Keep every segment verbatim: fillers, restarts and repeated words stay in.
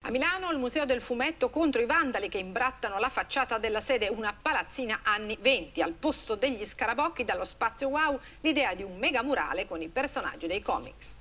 A Milano il Museo del Fumetto contro i vandali che imbrattano la facciata della sede, una palazzina anni venti. Al posto degli scarabocchi, dallo spazio wow, l'idea di un mega murale con i personaggi dei comics.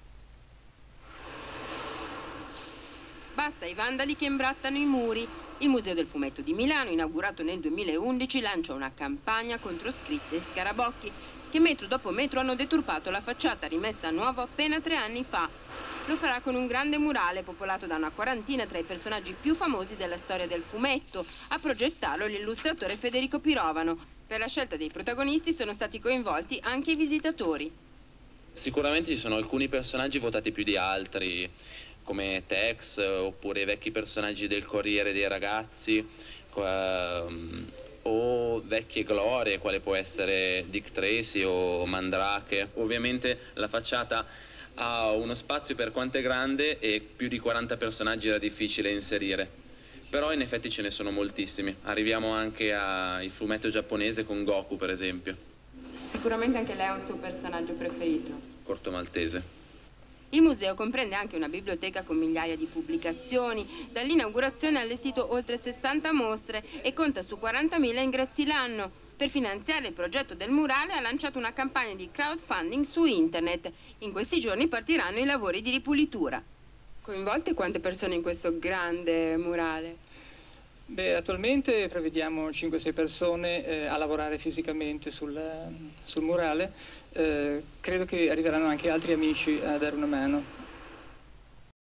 Basta i vandali che imbrattano i muri. Il Museo del Fumetto di Milano, inaugurato nel duemilaundici, lancia una campagna contro scritte e scarabocchi che metro dopo metro hanno deturpato la facciata rimessa a nuovo appena tre anni fa. Lo farà con un grande murale popolato da una quarantina tra i personaggi più famosi della storia del fumetto. A progettarlo l'illustratore Federico Pirovano. Per la scelta dei protagonisti sono stati coinvolti anche i visitatori. Sicuramente ci sono alcuni personaggi votati più di altri, come Tex oppure i vecchi personaggi del Corriere dei Ragazzi, ehm, o vecchie glorie, quale può essere Dick Tracy o Mandrake. Ovviamente la facciata ha uno spazio per quanto è grande e più di quaranta personaggi era difficile inserire, però in effetti ce ne sono moltissimi. Arriviamo anche al fumetto giapponese con Goku, per esempio. Sicuramente anche lei ha un suo personaggio preferito. Corto Maltese. Il museo comprende anche una biblioteca con migliaia di pubblicazioni. Dall'inaugurazione ha allestito oltre sessanta mostre e conta su quarantamila ingressi l'anno. Per finanziare il progetto del murale ha lanciato una campagna di crowdfunding su internet. In questi giorni partiranno i lavori di ripulitura. Coinvolte quante persone in questo grande murale? Beh, attualmente prevediamo cinque sei persone eh, a lavorare fisicamente sul, sul murale. Eh, credo che arriveranno anche altri amici a dare una mano.